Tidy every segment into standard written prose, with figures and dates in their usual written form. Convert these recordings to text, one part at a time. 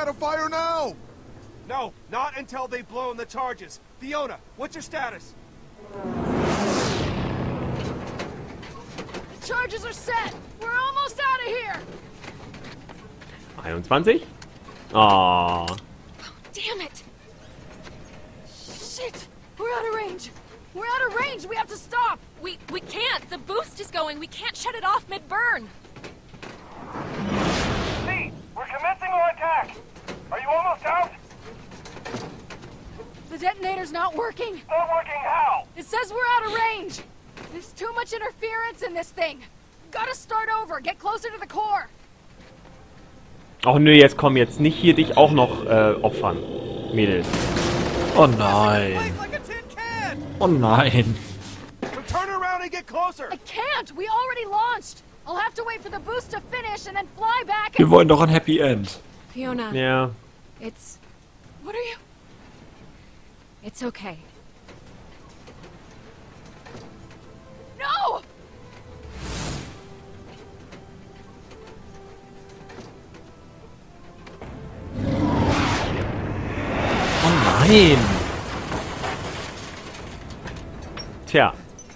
gotta fire now! No, not until they've blown the charges. Fiona, what's your status? Charges are set! We're almost out of here! 21. Oh. Damn it! Shit! We're out of range! We're out of range! We have to stop! We can't! The boost is going! We can't shut it off mid-burn! C, we're commencing our attack! Are you almost out? The detonator's not working! Not working how? It says we're out of range! There's too much interference in this thing! Gotta start over! Get closer to the core! Oh nö, jetzt komm, jetzt nicht hier dich auch noch opfern, Mädels. Oh nein. Oh nein. Turn around and get closer! I can't! We already launched! I'll have to wait for the boost to finish and then fly back Wir and... wollen doch ein Happy End. Fiona, Ja. it's What are you... it's okay. No! Oh nein. Tja.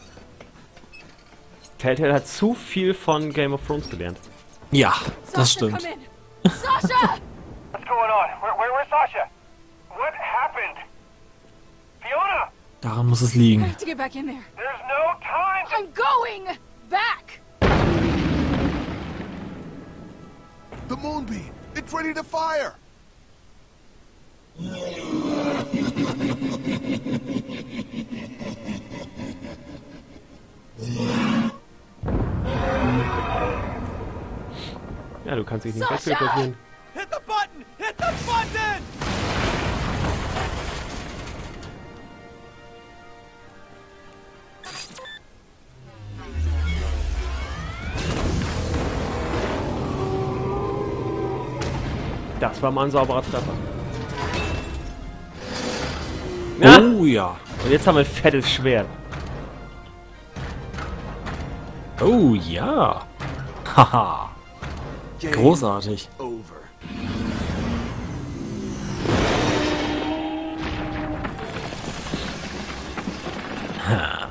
Telltale hat zu viel von Game of Thrones gelernt. Ja, das Sasha, stimmt. come in! Sasha! What's going on? Where's Sasha? What happened? Fiona! Daran muss es I liegen. have to get back in there. There's no time to... I'm going back! The moonbeam! It's ready to fire! Ja, du kannst dich nicht Sascha! wegteleportieren. Hit the button! Hit the button! Das war mal ein sauberer Treffer. Ja. Oh ja. Und jetzt haben wir ein fettes Schwert. Oh ja. Haha. Großartig. Over. Ha.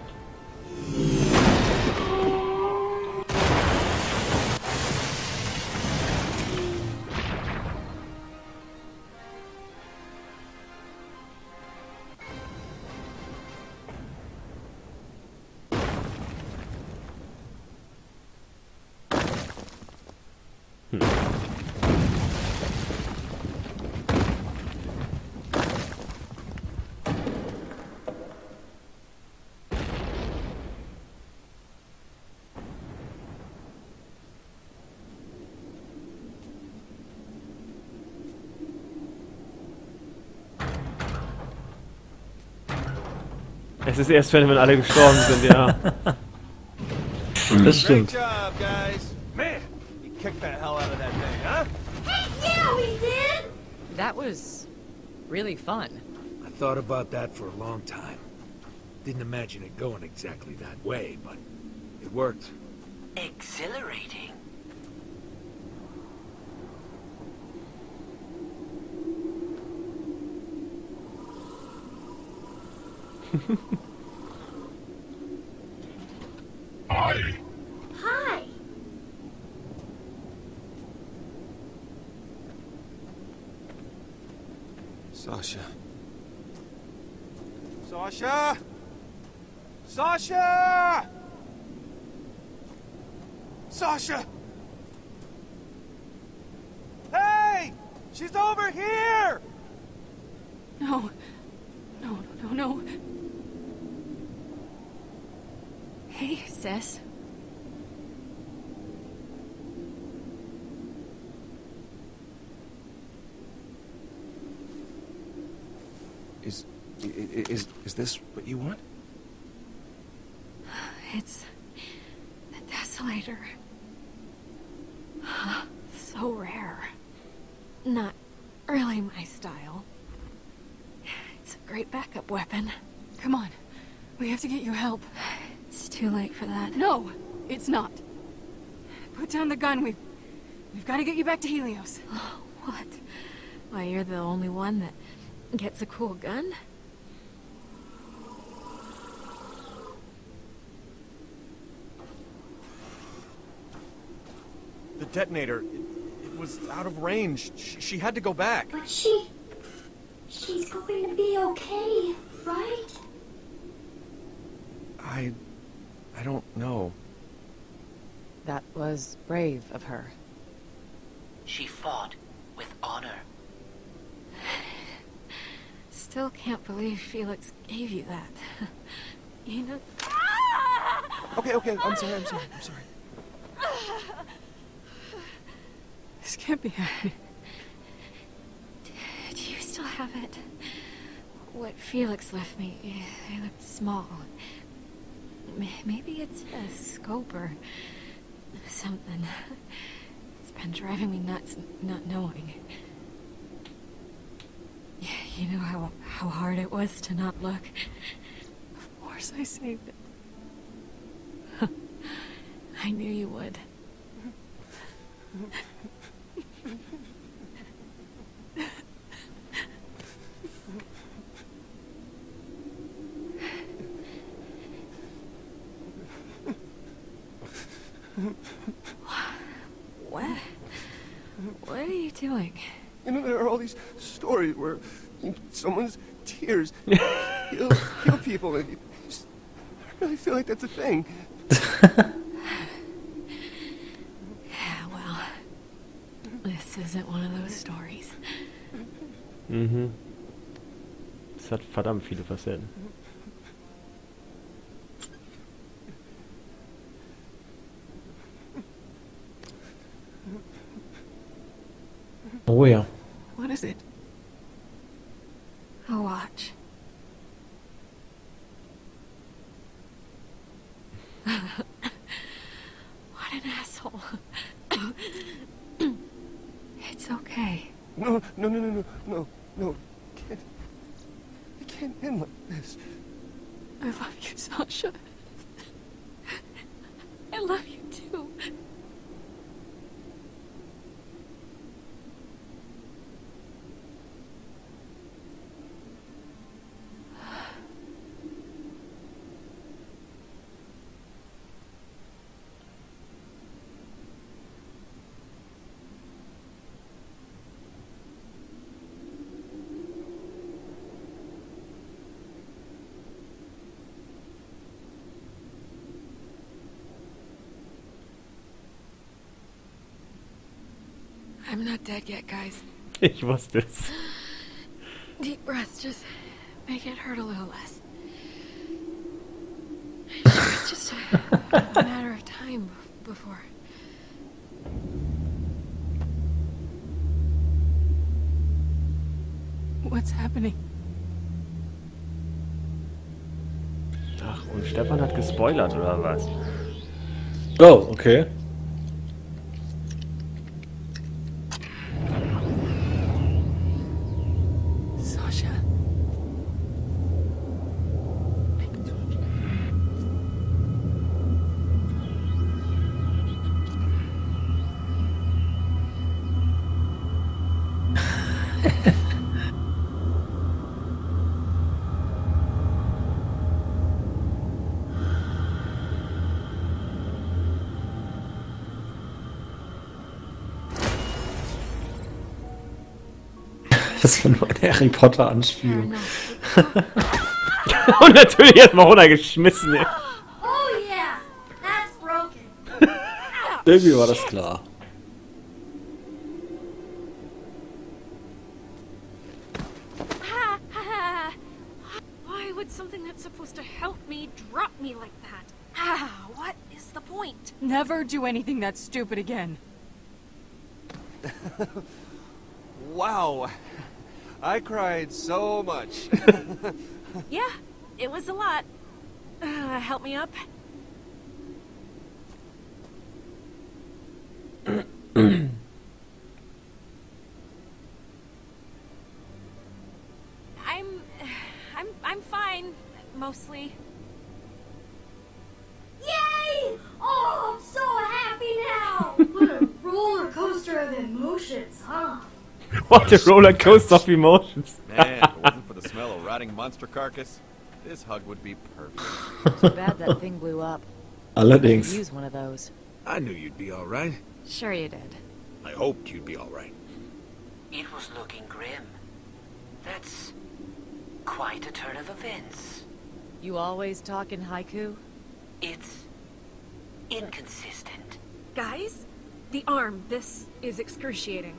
Es ist erst, wenn alle gestorben sind, ja. Das stimmt. Great job, guys. Man, you kicked the hell out of that thing, huh? Yeah, we did! That was really fun. I thought about that for a long time. Didn't imagine it going exactly that way, but it worked. Exhilarating. Hi! Hi! Sasha. Sasha! Sasha! Sasha! Hey! She's over here! No. No, no, no, no. Hey, sis. Is this what you want? It's the Desolator. So rare. Not really my style. It's a great backup weapon. Come on. We have to get you help. It's too late for that. No, it's not. Put down the gun. We've got to get you back to Helios. What? Why, you're the only one that gets a cool gun? The detonator, it was out of range. She had to go back. But she's going to be okay, right? I don't know. That was brave of her. She fought with honor. Still can't believe Felix gave you that. You know... Okay, I'm sorry. This can't be happening. Do you still have it? What Felix left me, it looked small. Maybe it's a scope or something. It's been driving me nuts not knowing. You know how hard it was to not look? Of course I saved it. I knew you would. What are you doing? You know, there are all these stories where someone's tears heal people, and I really feel like that's a thing. Yeah, well, this isn't one of those stories. Mhm. Es hat verdammt viele Facetten. Oh ja. What is it? A watch. What an asshole. It's okay. No. It can't end like this. I love you, Sasha. I love you too. I'm not dead yet, guys. Ich wusste es. Deep breaths, just make it hurt a little less. It's just a matter of time before. What's happening? Ach, und Stefan hat gespoilert, oder was? Oh, okay. Sasha. Das war nur eine Harry Potter Anspielung. Und natürlich erstmal runtergeschmissen. Ja. Oh yeah, that's broken. Irgendwie war das klar. Why would something that's supposed to help me drop me like that? Ah, what is the point? Never do anything that stupid again. Wow. I cried so much. Yeah, it was a lot. Help me up. I'm fine, mostly. Yay! Oh, I'm so happy now! What a roller coaster of emotions, huh? What a roller coaster of emotions. Man, if it wasn't for the smell of rotting monster carcass, this hug would be perfect. Too bad that thing blew up. Allerdings. Could use one of those. I knew you'd be all right. Sure you did. I hoped you'd be all right. It was looking grim. That's quite a turn of events. You always talk in haiku? It's inconsistent. Guys, the arm. This is excruciating.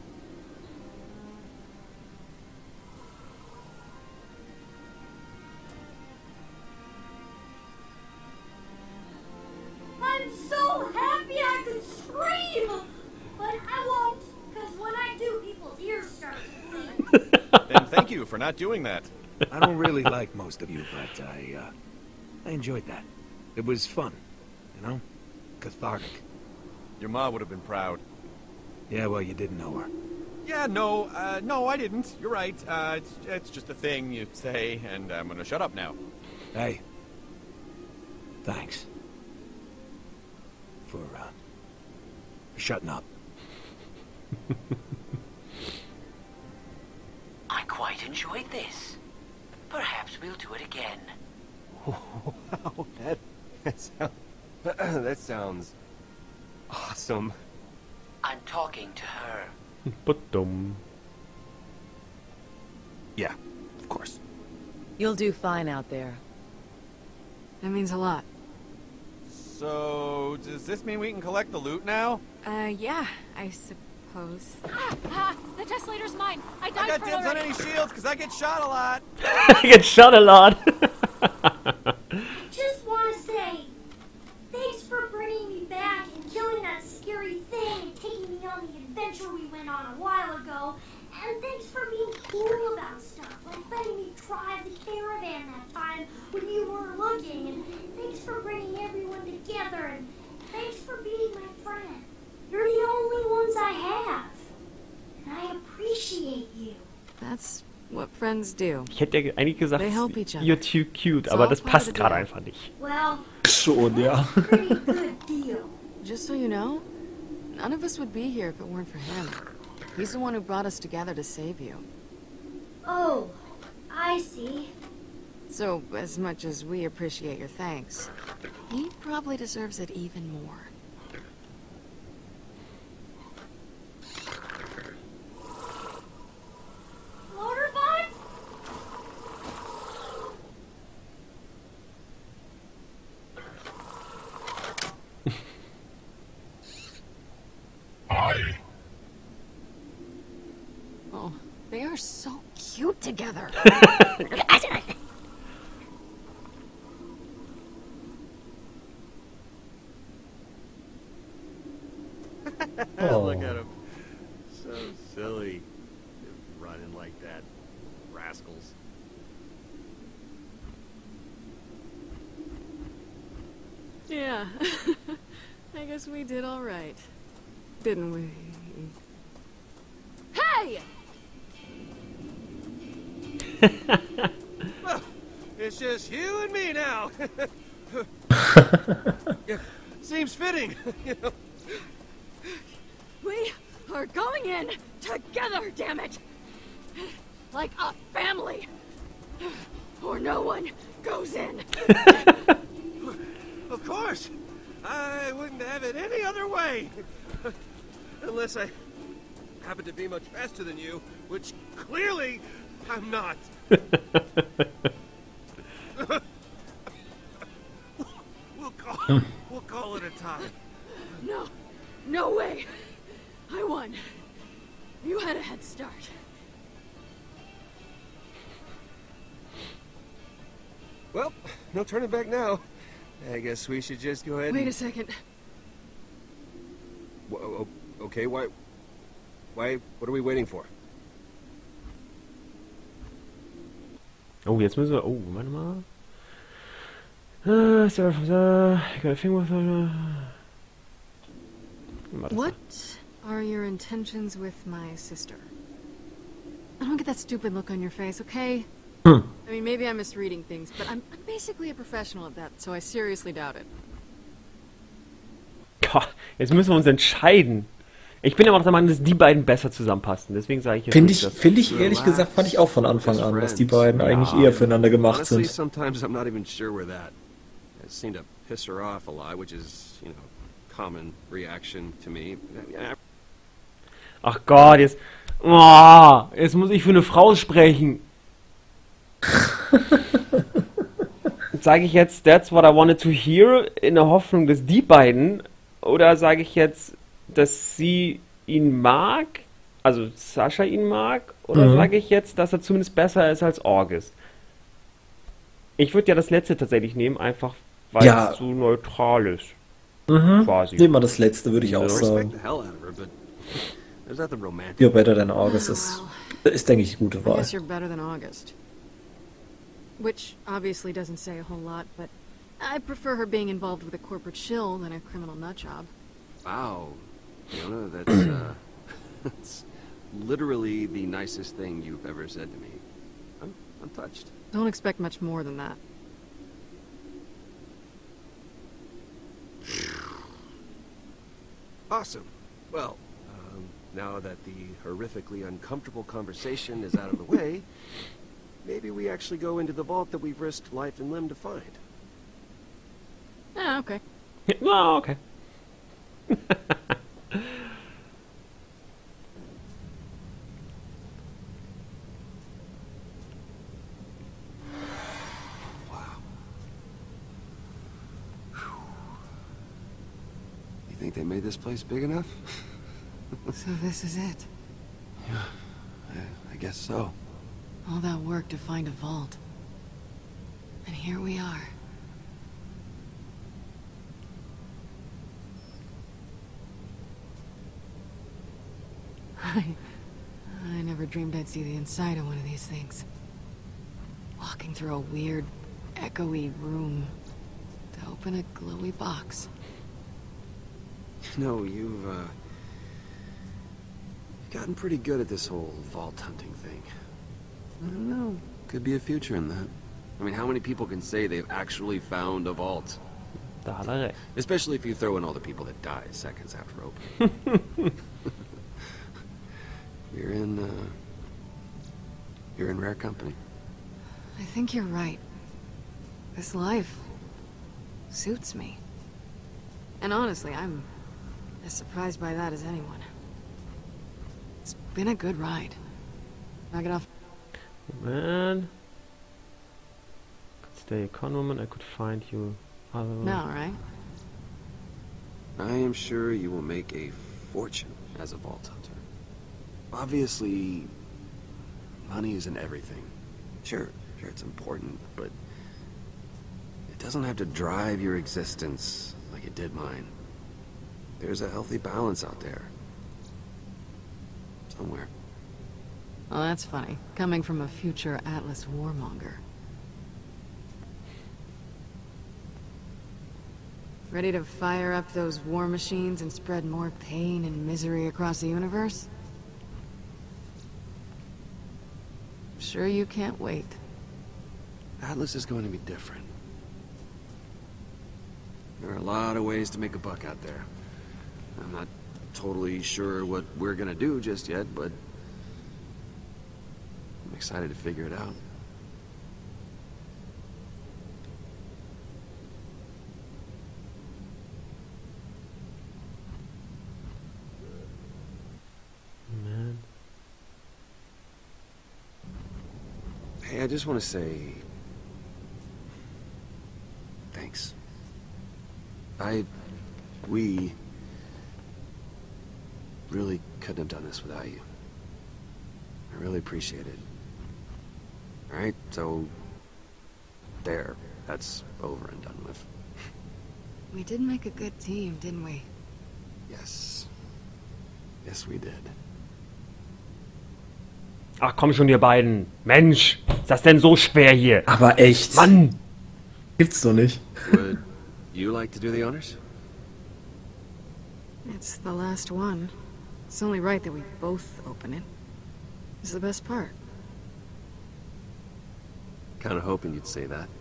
I'm so happy I could scream! But I won't, because when I do, people's ears start to bleed. Then thank you for not doing that. I don't really like most of you, but I enjoyed that. It was fun, you know? Cathartic. Your ma would have been proud. Yeah, well, you didn't know her. Yeah, no, I didn't. You're right. It's just a thing you say, and I'm gonna shut up now. Hey. Thanks. For shutting up. I quite enjoyed this. Perhaps we'll do it again. Wow, that sounds awesome. I'm talking to her. Ba-dum. Yeah, of course. You'll do fine out there. That means a lot. So, does this mean we can collect the loot now? Yeah, I suppose. The Tesslator's mine. I died I got for dibs on already. any shields because I get shot a lot. I get shot a lot. I just want to say, thanks for bringing me back and killing that scary thing and taking me on the adventure we went on a while ago. And thanks for being cool about stuff, like letting me drive the caravan that time when you weren't looking. And thanks for bringing everyone together. And thanks for being my friend. You're the only ones I have. And I appreciate you. That's what friends do. Ich hätte ja eigentlich gesagt, They help each other. you're too cute, It's aber all das part passt of the gerade deal. einfach nicht. Well, Schon, ja. pretty good deal. Just so you know, none of us would be here if it weren't for him. He's the one who brought us together to save you. Oh, I see. So, as much as we appreciate your thanks, he probably deserves it even more. Motorbot? Oh, they are so cute together. Look at him. So silly. Running like that. Rascals. Yeah, I guess we did all right, didn't we? Hey! It's just you and me now. Yeah, seems fitting. You know? We are going in together, damn it! Like a family! Or no one goes in! Of course. I wouldn't have it any other way. Unless I happen to be much faster than you, which clearly I'm not. We'll call it a tie. No, no way! I won. You had a head start. Well, no turning back now. I guess we should just go ahead Wait and... a second. Okay, why, what are we waiting for? Oh, jetzt müssen wir... Oh, warte mal. What are your intentions with my sister? I don't get that stupid look on your face, okay? I mean, maybe I'm misreading things, but I'm basically a professional at that, so I seriously doubt it. Gott, jetzt müssen wir uns entscheiden. Ich bin aber auch der Meinung, dass die beiden besser zusammenpassen. Deswegen sage ich jetzt Finde nicht, ich ehrlich gesagt, fand ich auch von Anfang an, dass die beiden eigentlich eher füreinander gemacht Honestly, sind. sometimes I'm not even sure we're that. I seem to piss her off a lot, which is, you know, common reaction to me. Yeah, Ach Gott, jetzt... Oh, jetzt muss ich für eine Frau sprechen. Sage ich jetzt, that's what I wanted to hear, in der Hoffnung, dass die beiden... Oder sage ich jetzt, dass sie ihn mag, also Sascha ihn mag, oder sage ich jetzt, dass er zumindest besser ist als August? Ich würde ja das letzte tatsächlich nehmen, einfach weil es so neutral ist. Quasi. Nehmen wir das letzte, würde ich auch respect sagen. the hell out of her, but there's nothing romantic. You're better than August ist denke ich, eine gute I Wahl. guess you're better than August. Which obviously doesn't say a whole lot, but I prefer her being involved with a corporate shill than a criminal nutjob. Wow, Fiona, that's that's literally the nicest thing you've ever said to me. I'm touched. Don't expect much more than that. Awesome. Well, now that the horrifically uncomfortable conversation is out of the way, maybe we actually go into the vault that we've risked life and limb to find. Ah, okay. Oh, okay. You think they made this place big enough? So this is it. I guess so. All that work to find a vault. And here we are. I never dreamed I'd see the inside of one of these things. Walking through a weird, echoey room to open a glowy box. No, you've gotten pretty good at this whole vault hunting thing. I don't know. Could be a future in that. I mean, how many people can say they've actually found a vault? Da hat er recht. Especially if you throw in all the people that die seconds after opening. You're in rare company. I think you're right. This life suits me. And honestly, I'm as surprised by that as anyone. It's been a good ride. Knock it off. Man. Could stay a con woman, I could find you other... No, right? I am sure you will make a fortune as a vault hunter. Obviously, money isn't everything. Sure, it's important, but it doesn't have to drive your existence like it did mine. There's a healthy balance out there. Somewhere. Well, that's funny. Coming from a future Atlas warmonger. Ready to fire up those war machines and spread more pain and misery across the universe? Sure you can't wait. Atlas is going to be different. There are a lot of ways to make a buck out there. I'm not totally sure what we're gonna do just yet, but I'm excited to figure it out. Man. Hey, I just want to say... thanks. We really couldn't have done this without you. I really appreciate it. Alright, so... there. That's over and done with. We did make a good team, didn't we? Yes. Yes, we did. Ach komm schon, ihr beiden. Mensch, ist das denn so schwer hier? Aber echt. Mann! Gibt's doch nicht. Would you like to do the honors? It's the last one. It's only right that we both open it. It's the best part. Kind of hoping you'd say that.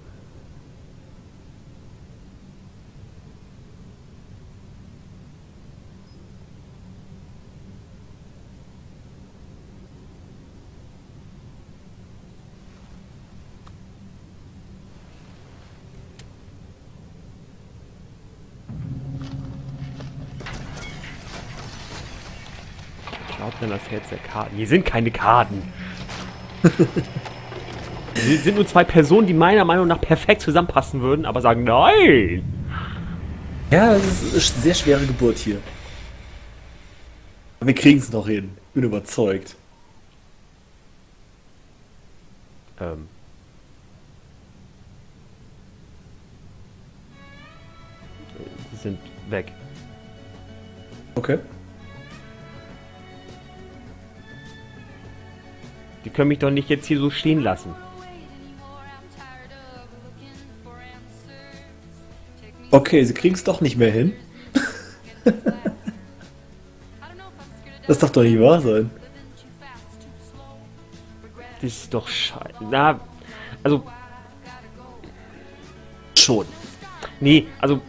Dann das Herz der Karten. Hier sind keine Karten. Hier sind nur zwei Personen, die meiner Meinung nach perfekt zusammenpassen würden, aber sagen nein. Ja, es ist eine sehr schwere Geburt hier. Aber wir kriegen es noch hin. Bin überzeugt. Die sind weg. Okay. Die können mich doch nicht jetzt hier so stehen lassen. Okay, sie kriegen es doch nicht mehr hin. Das darf doch nicht wahr sein. Das ist doch scheiße. Na, also... Schon. Nee, also...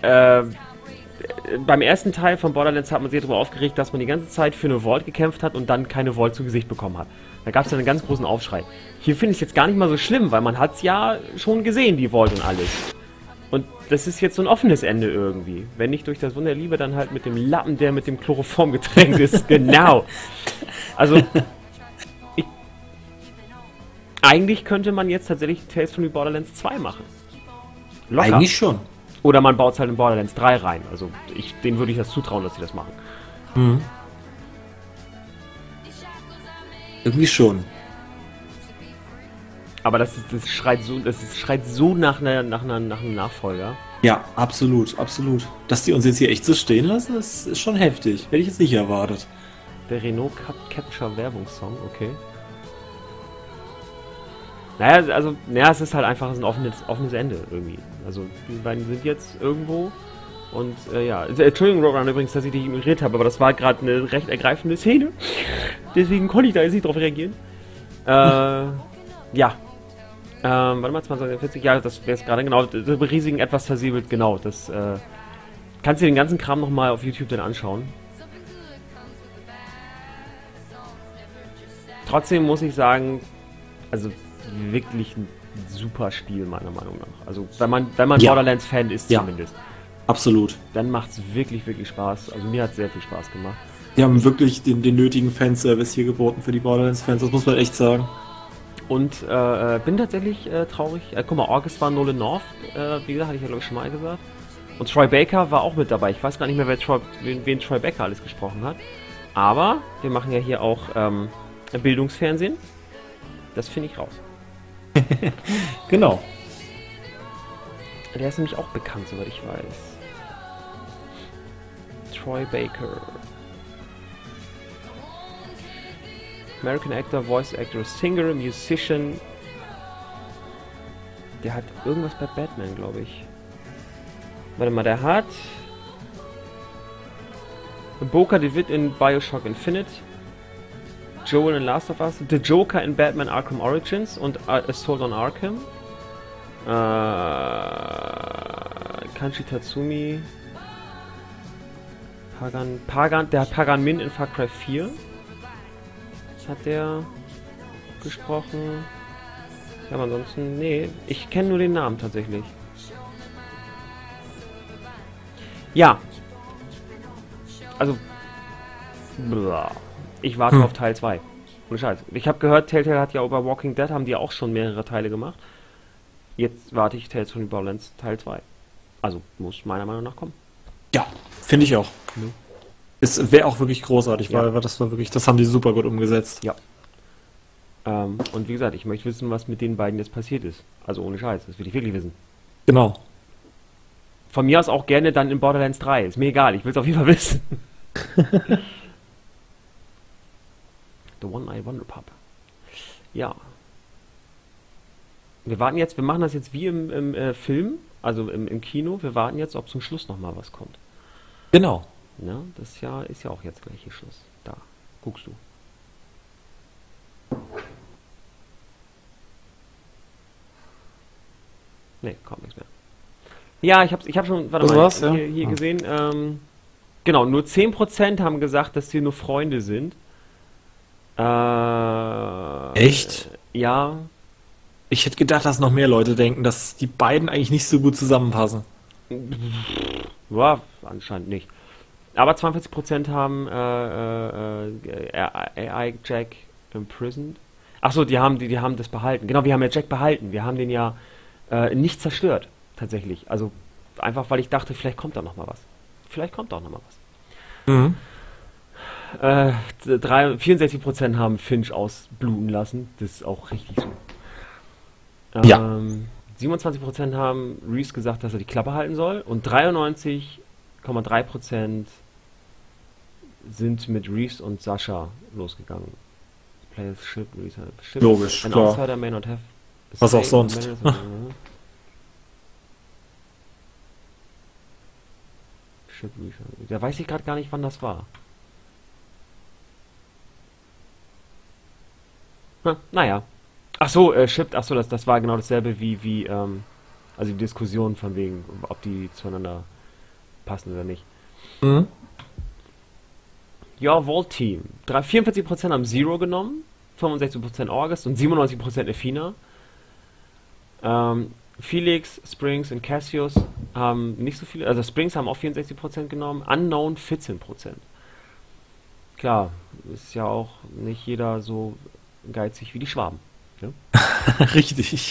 beim ersten Teil von Borderlands hat man sich darüber aufgeregt, dass man die ganze Zeit für eine Vault gekämpft hat und dann keine Vault zu Gesicht bekommen hat. Da gab es einen ganz großen Aufschrei. Hier finde ich es jetzt gar nicht mal so schlimm, weil man hat es ja schon gesehen, die Vault und alles. Und das ist jetzt so ein offenes Ende irgendwie. Wenn nicht durch das Wunder der Liebe, dann halt mit dem Lappen, der mit dem Chloroform getränkt ist. Genau. Also, eigentlich könnte man jetzt tatsächlich Tales from the Borderlands 2 machen. Locker. Eigentlich schon. Oder man baut es halt in Borderlands 3 rein. Also, denen würde ich das zutrauen, dass sie das machen. Mhm. Irgendwie schon. Aber das schreit so nach einem Nachfolger. Ja, absolut, absolut. Dass die uns jetzt hier echt so stehen lassen, ist schon heftig. Hätte ich jetzt nicht erwartet. Der Renault Capture Werbungssong, okay. Naja, also, es ist halt einfach ein offenes Ende irgendwie. Also, die beiden sind jetzt irgendwo und, ja. Entschuldigung, Roran, übrigens, dass ich dich ignoriert habe, aber das war gerade eine recht ergreifende Szene. Deswegen konnte ich da jetzt nicht drauf reagieren. Ja. Warte mal, 2040, ja, das wäre es gerade, genau. Das riesigen etwas versiebelt, genau. Das, kannst du den ganzen Kram nochmal auf YouTube dann anschauen. Trotzdem muss ich sagen, also wirklich ein super Spiel, meiner Meinung nach. Also, wenn man ja. Borderlands-Fan ist, ja. Zumindest. Absolut. Dann macht es wirklich, wirklich Spaß. Also, mir hat es sehr viel Spaß gemacht. Die haben wirklich den nötigen Fanservice hier geboten für die Borderlands-Fans, das muss man echt sagen. Und bin tatsächlich traurig. Guck mal, August war Nolan North, wie gesagt, hatte ich ja glaube ich schon mal gesagt. Und Troy Baker war auch mit dabei. Ich weiß gar nicht mehr, wen Troy Baker alles gesprochen hat. Aber wir machen ja hier auch Bildungsfernsehen. Das finde ich raus. Genau. Der ist nämlich auch bekannt, soweit ich weiß. Troy Baker. American Actor, Voice Actor, Singer, Musician. Der hat irgendwas bei Batman, glaube ich. Warte mal, der hat Boca DeWitt in Bioshock Infinite, Joel in Last of Us, The Joker in Batman Arkham Origins und Assault on Arkham. Kanji Tatsumi. Der hat Pagan Min in Far Cry 4. Hat der gesprochen. Ja, aber ansonsten, nee, ich kenne nur den Namen tatsächlich. Ja. Also, ich warte auf Teil 2. Ohne Scheiß. Ich habe gehört, Telltale hat ja über Walking Dead, haben die auch schon mehrere Teile gemacht. Jetzt warte ich Tales from the Borderlands Teil 2. Also, muss meiner Meinung nach kommen. Ja, finde ich auch. Mhm. Es wäre auch wirklich großartig, weil das war wirklich, das haben die super gut umgesetzt. Ja. Und wie gesagt, ich möchte wissen, was mit den beiden jetzt passiert ist. Also ohne Scheiß, das will ich wirklich wissen. Genau. Von mir aus auch gerne dann in Borderlands 3. Ist mir egal, ich will es auf jeden Fall wissen. The One-Eye Wonder Pup. Ja. Wir machen das jetzt wie im Film, also im Kino. Wir warten jetzt, ob zum Schluss nochmal was kommt. Genau. Ja, das ist ja auch jetzt gleich hier Schluss. Da, guckst du. Ne, kommt nichts mehr. Ja, ich hab schon, warte mal, hier gesehen, genau, nur 10% haben gesagt, dass sie nur Freunde sind. Echt? Ja. Ich hätte gedacht, dass noch mehr Leute denken, dass die beiden eigentlich nicht so gut zusammenpassen. Ja, anscheinend nicht. Aber 42% haben AI Jack imprisoned. Achso, die haben das behalten. Genau, wir haben ja Jack behalten. Wir haben den ja nicht zerstört, tatsächlich. Also einfach, weil ich dachte, vielleicht kommt da noch mal was. Vielleicht kommt da auch noch mal was. Mhm. 64% haben Finch ausbluten lassen. Das ist auch richtig so. Ja. 27% haben Reese gesagt, dass er die Klappe halten soll. Und 93,3% sind mit Reese und Sascha losgegangen. Players ship, Reese ship. Logisch, An klar. outsider may not have a Was say auch in sonst. the matters ship Reese. Da weiß ich gerade gar nicht, wann das war. Naja. Achso, shipped, achso, das war genau dasselbe wie also die Diskussion von wegen, ob die zueinander passen oder nicht. Mhm. Ja, Vault Team. 44% haben Zero genommen, 65% August und 97% Athena. Felix, Springs und Cassius haben nicht so viele, also Springs haben auch 64% genommen, Unknown 14%. Klar, ist ja auch nicht jeder so geizig wie die Schwaben. Ne? Richtig.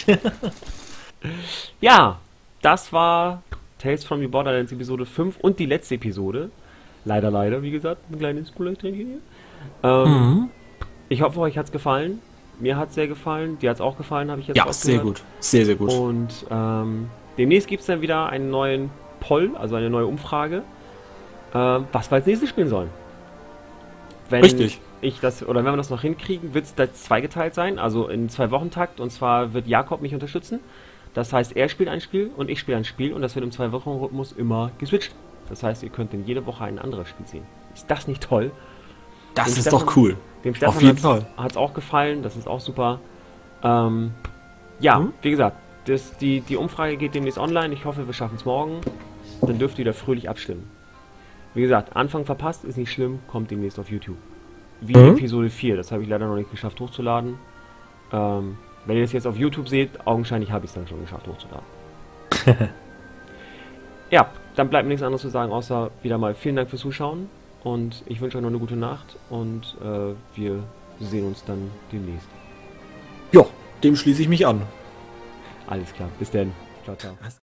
Ja, das war Tales from the Borderlands Episode 5 und die letzte Episode. Leider, wie gesagt, ein kleines Spoiler-Training hier. Ich hoffe, euch hat's gefallen. Mir hat's sehr gefallen. Dir hat's auch gefallen, habe ich jetzt Ja, rausgehört. sehr gut. Sehr, sehr gut. Und demnächst gibt's dann wieder einen neuen Poll, also eine neue Umfrage, was wir als nächstes spielen sollen. Wenn Richtig. wenn wir das noch hinkriegen, wird es da zweigeteilt sein, also in 2-Wochen-Takt. Und zwar wird Jakob mich unterstützen. Das heißt, er spielt ein Spiel und ich spiele ein Spiel und das wird im 2-Wochen-Rhythmus immer geswitcht. Das heißt, ihr könnt in jede Woche ein anderes Spiel sehen. Ist das nicht toll? Das ist doch cool. Dem Stefan Auf jeden Fall. Hat es auch gefallen, das ist auch super. Ja, wie gesagt, die Umfrage geht demnächst online. Ich hoffe, wir schaffen es morgen. Dann dürft ihr da fröhlich abstimmen. Wie gesagt, Anfang verpasst, ist nicht schlimm, kommt demnächst auf YouTube. Wie Episode 4, das habe ich leider noch nicht geschafft hochzuladen. Wenn ihr das jetzt auf YouTube seht, augenscheinlich habe ich es dann schon geschafft hochzuladen. Ja, dann bleibt mir nichts anderes zu sagen, außer wieder mal vielen Dank fürs Zuschauen. Und ich wünsche euch noch eine gute Nacht und wir sehen uns dann demnächst. Ja, dem schließe ich mich an. Alles klar, bis dann. Ciao, ciao.